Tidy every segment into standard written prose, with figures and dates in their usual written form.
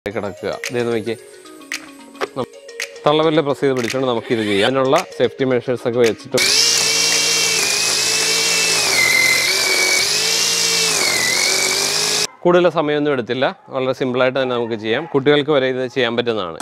കിടക്കുക. ഇതെന്ന് നോക്കിയേ, തള്ളവിരൽ പ്രസ് ചെയ്ത് പിടിച്ചുകൊണ്ട് നമുക്കിത് ചെയ്യാം. അതിനുള്ള സേഫ്റ്റി മെഷേഴ്സൊക്കെ വെച്ചിട്ട് കൂടുതൽ സമയമൊന്നും എടുത്തില്ല. വളരെ സിമ്പിളായിട്ട് തന്നെ നമുക്ക് ചെയ്യാം. കുട്ടികൾക്ക് വരെ ഇത് ചെയ്യാൻ പറ്റുന്നതാണ്.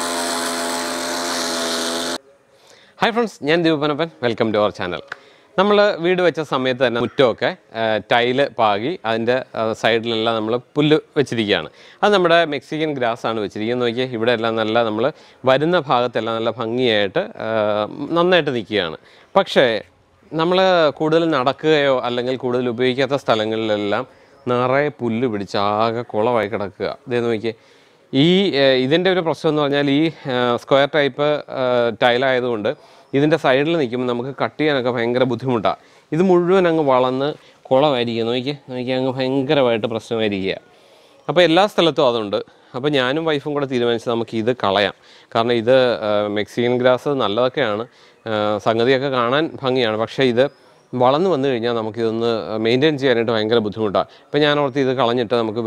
ഹായ് ഫ്രണ്ട്സ്, ഞാൻ Deepanappan. Welcome to our channel. നമ്മൾ വീട് വെച്ച സമയത്ത് തന്നെ മുറ്റമൊക്കെ ടൈല് പാകി അതിൻ്റെ സൈഡിലെല്ലാം നമ്മൾ പുല്ല് വെച്ചിരിക്കുകയാണ്. അത് നമ്മുടെ മെക്സിക്കൻ ഗ്രാസ് ആണ് വെച്ചിരിക്കുന്നത്. നോക്കിയാൽ ഇവിടെ എല്ലാം നല്ല നമ്മൾ വരുന്ന ഭാഗത്തെല്ലാം നല്ല ഭംഗിയായിട്ട് നന്നായിട്ട് നിൽക്കുകയാണ്. പക്ഷേ നമ്മൾ കൂടുതൽ നടക്കുകയോ അല്ലെങ്കിൽ കൂടുതൽ ഉപയോഗിക്കാത്ത സ്ഥലങ്ങളിലെല്ലാം നിറയെ പുല്ല് പിടിച്ച് ആകെ കുളമായി കിടക്കുക. ഇതെന്ന് നോക്കിയേ, ഇതിൻ്റെ ഒരു പ്രശ്നം എന്ന് പറഞ്ഞാൽ ഈ സ്ക്വയർ ടൈപ്പ് ടൈലായതുകൊണ്ട് ഇതിൻ്റെ സൈഡിൽ നിൽക്കുമ്പോൾ നമുക്ക് കട്ട് ചെയ്യാനൊക്കെ ഭയങ്കര ബുദ്ധിമുട്ടാണ്. ഇത് മുഴുവൻ അങ്ങ് വളർന്ന് കുളമായിരിക്കുക. നോക്കിയാൽ അങ്ങ് ഭയങ്കരമായിട്ട് പ്രശ്നമായിരിക്കുക. അപ്പോൾ എല്ലാ സ്ഥലത്തും അതുണ്ട്. അപ്പോൾ ഞാനും വൈഫും കൂടെ തീരുമാനിച്ച് നമുക്ക് ഇത് കളയാം. കാരണം ഇത് മെക്സിക്കൻ ഗ്രാസ് നല്ലതൊക്കെയാണ്, സംഗതിയൊക്കെ കാണാൻ ഭംഗിയാണ്. പക്ഷേ ഇത് വളർന്നു വന്നു കഴിഞ്ഞാൽ നമുക്കിതൊന്ന് മെയിൻറ്റെയിൻ ചെയ്യാനായിട്ട് ഭയങ്കര ബുദ്ധിമുട്ടാണ്. ഇപ്പോൾ ഞാൻ ഓർത്ത് ഇത് കളഞ്ഞിട്ട് നമുക്ക്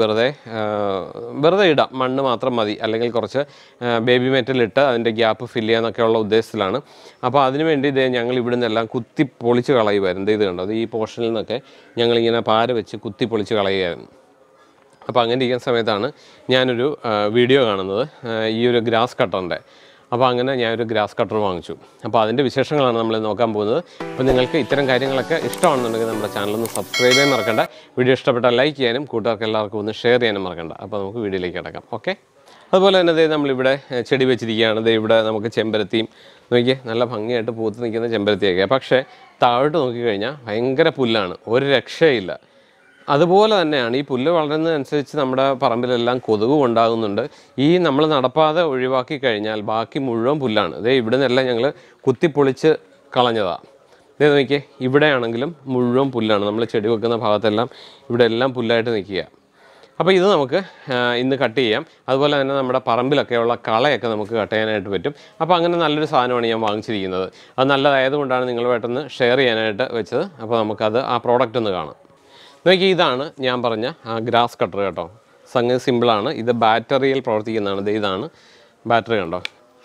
വെറുതെ ഇടാം, മണ്ണ് മാത്രം മതി, അല്ലെങ്കിൽ കുറച്ച് ബേബി മെറ്റലിട്ട് അതിൻ്റെ ഗ്യാപ്പ് ഫില്ല് ചെയ്യാന്നൊക്കെയുള്ള ഉദ്ദേശത്തിലാണ്. അപ്പോൾ അതിനുവേണ്ടി ഞങ്ങൾ ഇവിടെ നിന്നെല്ലാം കുത്തി പൊളിച്ച് കളയുമായിരുന്നു. ഇത് കണ്ടോ, ഈ പോർഷനിൽ നിന്നൊക്കെ ഞങ്ങളിങ്ങനെ പാര വെച്ച് കുത്തി പൊളിച്ച് കളയുമായിരുന്നു. അപ്പോൾ അങ്ങനെ ഇരിക്കുന്ന സമയത്താണ് ഞാനൊരു വീഡിയോ കാണുന്നത്, ഈ ഒരു ഗ്രാസ് കട്ടറിൻ്റെ. അപ്പോൾ അങ്ങനെ ഞാനൊരു ഗ്രാസ് കട്ടർ വാങ്ങിച്ചു. അപ്പോൾ അതിൻ്റെ വിശേഷങ്ങളാണ് നമ്മൾ നോക്കാൻ പോകുന്നത്. അപ്പോൾ നിങ്ങൾക്ക് ഇത്തരം കാര്യങ്ങളൊക്കെ ഇഷ്ടമാണെന്നുണ്ടെങ്കിൽ നമ്മുടെ ചാനലൊന്ന് സബ്സ്ക്രൈബ് ചെയ്യാൻ മറക്കണ്ട. വീഡിയോ ഇഷ്ടപ്പെട്ടാൽ ലൈക്ക് ചെയ്യാനും കൂട്ടുകാർക്ക് എല്ലാവർക്കും ഒന്ന് ഷെയർ ചെയ്യാനും മറക്കണ്ട. അപ്പോൾ നമുക്ക് വീഡിയോയിലേക്ക് കിടക്കാം. ഓക്കെ. അതുപോലെ തന്നെ നമ്മളിവിടെ ചെടി വെച്ചിരിക്കുകയാണ്. ഇവിടെ നമുക്ക് ചെമ്പരത്തിയും നോക്കിയേ, നല്ല ഭംഗിയായിട്ട് പൂത്ത് നിൽക്കുന്ന ചെമ്പരത്തിയൊക്കെ. പക്ഷേ താഴോട്ട് നോക്കിക്കഴിഞ്ഞാൽ ഭയങ്കര പുല്ലാണ്, ഒരു രക്ഷയില്ല. അതുപോലെ തന്നെയാണ് ഈ പുല്ല് വളരുന്നതനുസരിച്ച് നമ്മുടെ പറമ്പിലെല്ലാം കൊതുകും ഉണ്ടാകുന്നുണ്ട്. നമ്മൾ നടപ്പാതെ ഒഴിവാക്കി കഴിഞ്ഞാൽ ബാക്കി മുഴുവൻ പുല്ലാണ്. ഇവിടെ നിന്നെല്ലാം ഞങ്ങൾ കുത്തിപ്പൊളിച്ച് കളഞ്ഞതാണ്. നോക്കിയേ, ഇവിടെയാണെങ്കിലും മുഴുവൻ പുല്ലാണ്. നമ്മൾ ചെടി വെക്കുന്ന ഭാഗത്തെല്ലാം ഇവിടെ എല്ലാം പുല്ലായിട്ട് നിൽക്കുക. അപ്പോൾ ഇത് നമുക്ക് ഇന്ന് കട്ട് ചെയ്യാം. അതുപോലെ തന്നെ നമ്മുടെ പറമ്പിലൊക്കെയുള്ള കളയൊക്കെ നമുക്ക് കട്ട് ചെയ്യാനായിട്ട് പറ്റും. അപ്പോൾ അങ്ങനെ നല്ലൊരു സാധനമാണ് ഞാൻ വാങ്ങിച്ചിരിക്കുന്നത്. അത് നല്ലതായതുകൊണ്ടാണ് നിങ്ങളുമായിട്ടൊന്ന് ഷെയർ ചെയ്യാനായിട്ട് വെച്ചത്. അപ്പോൾ നമുക്കത് ആ പ്രോഡക്റ്റ് ഒന്ന് കാണാം. നോക്കി, ഇതാണ് ഞാൻ പറഞ്ഞ ഗ്രാസ് കട്ടർ കേട്ടോ. സംഗതി സിമ്പിളാണ്. ഇത് ബാറ്ററിയിൽ പ്രവർത്തിക്കുന്നതാണ്. ഇതാണ് ബാറ്ററി കണ്ടോ,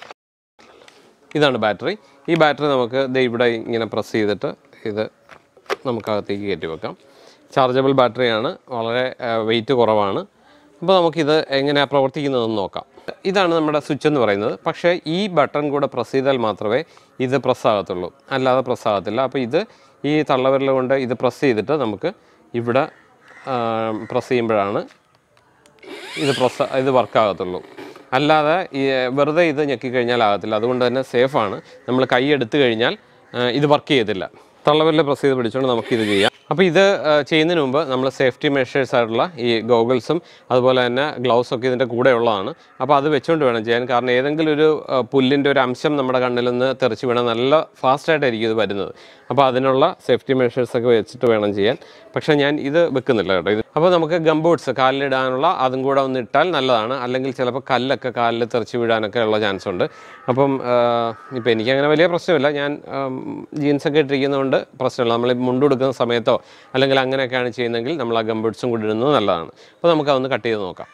ഇതാണ് ബാറ്ററി. ഈ ബാറ്ററി നമുക്ക് ഇവിടെ ഇങ്ങനെ പ്രസ് ചെയ്തിട്ട് ഇത് നമുക്കകത്തേക്ക് കയറ്റി വെക്കാം. ചാർജബിൾ ബാറ്ററിയാണ്, വളരെ വെയിറ്റ് കുറവാണ്. അപ്പോൾ നമുക്കിത് എങ്ങനെയാണ് പ്രവർത്തിക്കുന്നതെന്ന് നോക്കാം. ഇതാണ് നമ്മുടെ സ്വിച്ച് എന്ന് പറയുന്നത്. പക്ഷേ ഈ ബട്ടൺ കൂടെ പ്രസ് ചെയ്താൽ മാത്രമേ ഇത് പ്രസ്സാകത്തുള്ളൂ, അല്ലാതെ പ്രസ്സാകത്തില്ല. അപ്പോൾ ഈ തള്ളവിരൽ കൊണ്ട് ഇത് പ്രസ് ചെയ്തിട്ട് നമുക്ക് ഇവിടെ പ്രസ് ചെയ്യുമ്പോഴാണ് ഇത് വർക്കാകത്തുള്ളൂ. അല്ലാതെ വെറുതെ ഇത് ഞെക്കിക്കഴിഞ്ഞാൽ ആകത്തില്ല. അതുകൊണ്ട് തന്നെ സേഫാണ്. നമ്മൾ കൈ എടുത്തു കഴിഞ്ഞാൽ ഇത് വർക്ക് ചെയ്യത്തില്ല. തള്ളവിരൽ പ്രസ് ചെയ്ത് പിടിച്ചുകൊണ്ട് നമുക്കിത് ചെയ്യാം. അപ്പോൾ ഇത് ചെയ്യുന്നതിന് മുമ്പ് നമ്മൾ സേഫ്റ്റി മെഷേഴ്സ് ആയിട്ടുള്ള ഈ ഗോഗിൾസും അതുപോലെ തന്നെ ഗ്ലൗസൊക്കെ ഇതിൻ്റെ കൂടെ ഉള്ളതാണ്. അപ്പോൾ അത് വെച്ചുകൊണ്ട് വേണം ചെയ്യാൻ. കാരണം ഏതെങ്കിലും ഒരു പുല്ലിൻ്റെ ഒരു അംശം നമ്മുടെ കണ്ണിൽ നിന്ന് തെറിച്ച് വീണാൽ നല്ല ഫാസ്റ്റായിട്ടായിരിക്കും ഇത് വരുന്നത്. അപ്പോൾ അതിനുള്ള സേഫ്റ്റി മെഷേഴ്സൊക്കെ വെച്ചിട്ട് വേണം ചെയ്യാൻ. പക്ഷേ ഞാൻ ഇത് വെക്കുന്നില്ല കേട്ടോ. അപ്പോൾ നമുക്ക് ഗംബൂട്ട്സ് കാലിലിടാനുള്ള അതും കൂടെ ഒന്ന് ഇട്ടാൽ നല്ലതാണ്. അല്ലെങ്കിൽ ചിലപ്പോൾ കല്ലൊക്കെ കാലിൽ തെറിച്ച് വീഴാനൊക്കെ ഉള്ള ചാൻസ് ഉണ്ട്. അപ്പം ഇപ്പോൾ എനിക്കങ്ങനെ വലിയ പ്രശ്നമില്ല. ഞാൻ ജീൻസൊക്കെ ഇട്ടിരിക്കുന്നതുകൊണ്ട് പ്രശ്നമില്ല. നമ്മൾ മുണ്ടെടുക്കുന്ന സമയത്തോ അല്ലെങ്കിൽ അങ്ങനെയൊക്കെയാണ് ചെയ്യുന്നതെങ്കിൽ നമ്മൾ ആ ഗംബൂട്ട്സും കൂടി ഇടുന്നത് നല്ലതാണ്. അപ്പോൾ നമുക്കതൊന്ന് കട്ട് ചെയ്ത് നോക്കാം.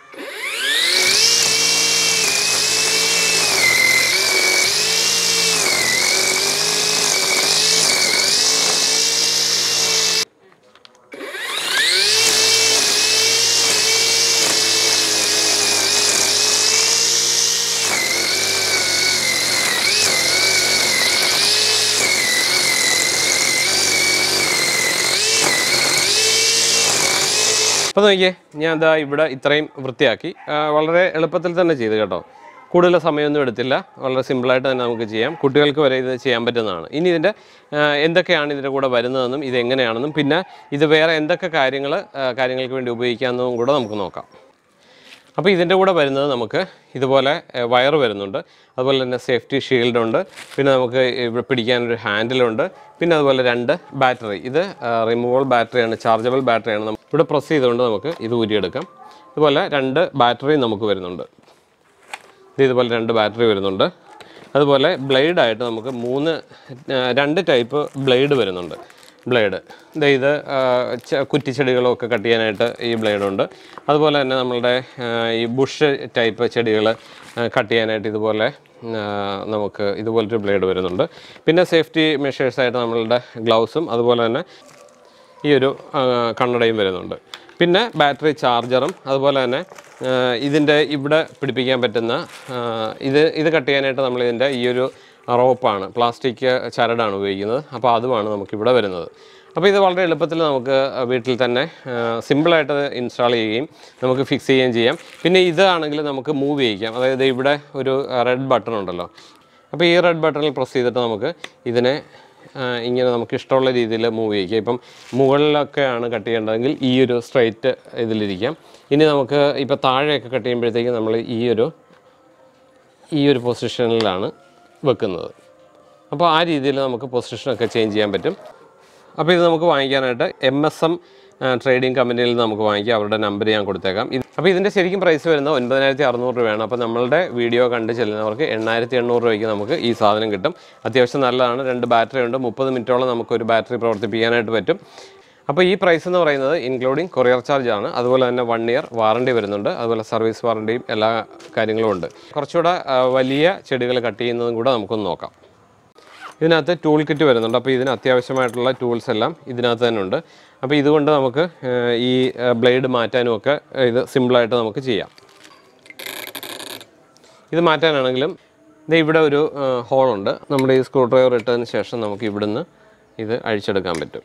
അപ്പോൾ നോക്കിയേ, ഞാൻ ഇവിടെ ഇത്രയും വൃത്തിയാക്കി. വളരെ എളുപ്പത്തിൽ തന്നെ ചെയ്ത് കേട്ടോ. കൂടുതൽ സമയമൊന്നും എടുത്തില്ല. വളരെ സിമ്പിളായിട്ട് തന്നെ നമുക്ക് ചെയ്യാം. കുട്ടികൾക്ക് വരെ ഇത് ചെയ്യാൻ പറ്റുന്നതാണ്. ഇനി എന്തൊക്കെയാണ് ഇതിൻ്റെ കൂടെ വരുന്നതെന്നും ഇതെങ്ങനെയാണെന്നും പിന്നെ ഇത് വേറെ എന്തൊക്കെ കാര്യങ്ങൾക്ക് വേണ്ടി ഉപയോഗിക്കാമെന്നും കൂടെ നമുക്ക് നോക്കാം. അപ്പോൾ ഇതിൻ്റെ കൂടെ വരുന്നത് നമുക്ക് ഇതുപോലെ വയർ വരുന്നുണ്ട്. അതുപോലെ തന്നെ സേഫ്റ്റി ഷീൽഡുണ്ട്. പിന്നെ നമുക്ക് ഇവിടെ പിടിക്കാനൊരു ഹാൻഡിലുണ്ട്. പിന്നെ അതുപോലെ 2 ബാറ്ററി. ഇത് റിമൂവബിൾ ബാറ്ററിയാണ്, ചാർജബിൾ ബാറ്ററിയാണ്. ഇവിടെ പ്രസ് ചെയ്തുകൊണ്ട് നമുക്ക് ഇത് ഊരിയെടുക്കാം. ഇതുപോലെ 2 ബാറ്ററി നമുക്ക് വരുന്നുണ്ട്. ഇതുപോലെ 2 ബാറ്ററി വരുന്നുണ്ട്. അതുപോലെ ബ്ലേഡായിട്ട് നമുക്ക് 2 ടൈപ്പ് ബ്ലേഡ് വരുന്നുണ്ട്. ബ്ലേഡ്. ഇത് കുറ്റിച്ചെടികളൊക്കെ കട്ട് ചെയ്യാനായിട്ട് ഈ ബ്ലേഡുണ്ട്. അതുപോലെ തന്നെ നമ്മളുടെ ഈ ബുഷ് ടൈപ്പ് ചെടികൾ കട്ട് ചെയ്യാനായിട്ട് ഇതുപോലെ നമുക്ക് ഇതുപോലൊരു ബ്ലേഡ് വരുന്നുണ്ട്. പിന്നെ സേഫ്റ്റി മെഷേഴ്സായിട്ട് നമ്മളുടെ ഗ്ലൗസും അതുപോലെ തന്നെ ഈ ഒരു കണ്ണടയും വരുന്നുണ്ട്. പിന്നെ ബാറ്ററി ചാർജറും അതുപോലെ തന്നെ ഇതിൻ്റെ ഇവിടെ പിടിപ്പിക്കാൻ പറ്റുന്ന ഇത് കട്ട് ചെയ്യാനായിട്ട് നമ്മളിതിൻ്റെ ഈ ഒരു റോപ്പാണ്, പ്ലാസ്റ്റിക് ചരടാണ് ഉപയോഗിക്കുന്നത്. അപ്പോൾ അതുമാണ് നമുക്കിവിടെ വരുന്നത്. അപ്പോൾ ഇത് വളരെ എളുപ്പത്തിൽ നമുക്ക് വീട്ടിൽ തന്നെ സിമ്പിളായിട്ട് ഇൻസ്റ്റാൾ ചെയ്യുകയും നമുക്ക് ഫിക്സ് ചെയ്യുകയും ചെയ്യാം. പിന്നെ ഇതാണെങ്കിൽ നമുക്ക് മൂവ് ചെയ്യിക്കാം. അതായത് ഇവിടെ ഒരു റെഡ് ബട്ടൺ ഉണ്ടല്ലോ. അപ്പോൾ ഈ റെഡ് ബട്ടണിൽ പ്രസ് ചെയ്തിട്ട് നമുക്ക് ഇതിനെ ഇങ്ങനെ നമുക്ക് ഇഷ്ടമുള്ള രീതിയിൽ മൂവ് ചെയ്യിക്കാം. ഇപ്പം മുകളിലൊക്കെയാണ് കട്ട് ചെയ്യേണ്ടതെങ്കിൽ ഈ ഒരു സ്ട്രൈറ്റ് ഇതിലിരിക്കാം. ഇനി നമുക്ക് ഇപ്പോൾ താഴെയൊക്കെ കട്ട് ചെയ്യുമ്പോഴത്തേക്ക് നമ്മൾ ഈ ഒരു പൊസിഷനിലാണ് വെക്കുന്നത്. അപ്പോൾ ആ രീതിയിൽ നമുക്ക് പൊസിഷനൊക്കെ ചേഞ്ച് ചെയ്യാൻ പറ്റും. അപ്പോൾ ഇത് നമുക്ക് വാങ്ങിക്കാനായിട്ട് MSM ട്രേഡിംഗ് കമ്പനിയിൽ നമുക്ക് വാങ്ങിക്കാം. അവരുടെ നമ്പർ ഞാൻ കൊടുത്തേക്കാം. അപ്പോൾ ഇതിൻ്റെ ശരിക്കും പ്രൈസ് വരുന്നത് 9600 രൂപയാണ്. അപ്പോൾ നമ്മളുടെ വീഡിയോ കണ്ട് ചെല്ലുന്നവർക്ക് 8800 രൂപയ്ക്ക് നമുക്ക് ഈ സാധനം കിട്ടും. അത്യാവശ്യം നല്ലതാണ്. 2 ബാറ്ററി ഉണ്ട്. 30 മിനിറ്റോളം നമുക്കൊരു ബാറ്ററി പ്രവർത്തിപ്പിക്കാനായിട്ട് പറ്റും. അപ്പോൾ ഈ പ്രൈസ് എന്ന് പറയുന്നത് ഇൻക്ലൂഡിങ് കൊറിയർ ചാർജ് ആണ്. അതുപോലെ തന്നെ 1 ഇയർ വാറണ്ടി വരുന്നുണ്ട്. അതുപോലെ സർവീസ് വാറണ്ടിയും എല്ലാ കാര്യങ്ങളും ഉണ്ട്. കുറച്ചുകൂടെ വലിയ ചെടികൾ കട്ട് ചെയ്യുന്നതും കൂടെ നമുക്കൊന്ന് നോക്കാം. ഇതിനകത്ത് ടൂൾ കിറ്റ് വരുന്നുണ്ട്. അപ്പോൾ ഇതിന് അത്യാവശ്യമായിട്ടുള്ള ടൂൾസ് എല്ലാം ഇതിനകത്ത് തന്നെ ഉണ്ട്. അപ്പോൾ ഇതുകൊണ്ട് നമുക്ക് ഈ ബ്ലേഡ് മാറ്റാനും ഒക്കെ ഇത് സിമ്പിളായിട്ട് നമുക്ക് ചെയ്യാം. ഇത് മാറ്റാനാണെങ്കിലും ഇവിടെ ഒരു ഹോളുണ്ട്. നമ്മുടെ ഈ സ്ക്രൂ ഡ്രൈവർ ഇട്ടതിന് ശേഷം നമുക്ക് ഇവിടുന്ന് ഇത് അഴിച്ചെടുക്കാൻ പറ്റും.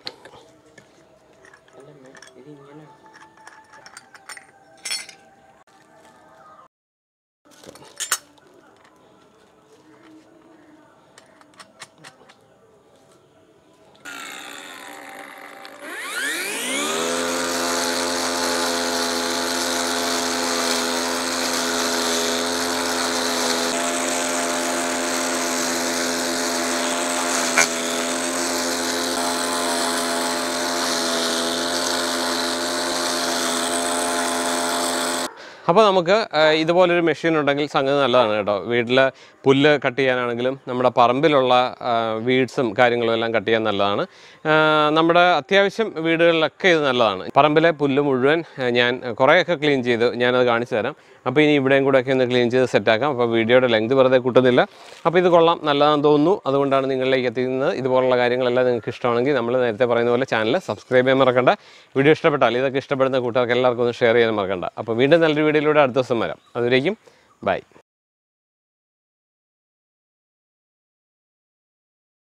അപ്പോൾ നമുക്ക് ഇതുപോലൊരു മെഷീൻ ഉണ്ടെങ്കിൽ സംഗതി നല്ലതാണ് കേട്ടോ. വീട്ടിൽ പുല്ല് കട്ട് ചെയ്യാനാണെങ്കിലും നമ്മുടെ പറമ്പിലുള്ള വീഡ്സും കാര്യങ്ങളും എല്ലാം കട്ട് ചെയ്യാൻ നല്ലതാണ്. നമ്മുടെ അത്യാവശ്യം വീടുകളിലൊക്കെ ഇത് നല്ലതാണ്. പറമ്പിലെ പുല്ല് മുഴുവൻ ഞാൻ കുറേയൊക്കെ ക്ലീൻ ചെയ്ത് ഞാനത് കാണിച്ചു തരാം. അപ്പോൾ ഇനി ഇവിടെയും കൂടെയൊക്കെ ഒന്ന് ക്ലീൻ ചെയ്ത് സെറ്റാക്കാം. അപ്പോൾ വീഡിയോയുടെ ലെങ്ത് വെറുതെ കൂട്ടുന്നില്ല. അപ്പോൾ ഇത് കൊള്ളാം, നല്ലതാണെന്ന് തോന്നുന്നു. അതുകൊണ്ടാണ് നിങ്ങളിലേക്ക് എത്തിക്കുന്നത്. ഇതുപോലുള്ള കാര്യങ്ങളെല്ലാം നിങ്ങൾക്ക് ഇഷ്ടമാണെങ്കിൽ നമ്മൾ നേരത്തെ പറയുന്ന പോലെ ചാനൽ സബ്സ്ക്രൈബ് ചെയ്യാൻ മറക്കണ്ട. വീഡിയോ ഇഷ്ടപ്പെട്ടാൽ ഇതൊക്കെ ഇഷ്ടപ്പെടുന്ന കൂട്ടുകാർക്ക് എല്ലാവർക്കും ഒന്ന് ഷെയർ ചെയ്യാൻ മറക്കണ്ട. അപ്പോൾ വീണ്ടും നല്ലൊരു വീഡിയോയിലൂടെ അടുത്ത ദിവസം വരാം. അതുവരേക്കും ബൈ.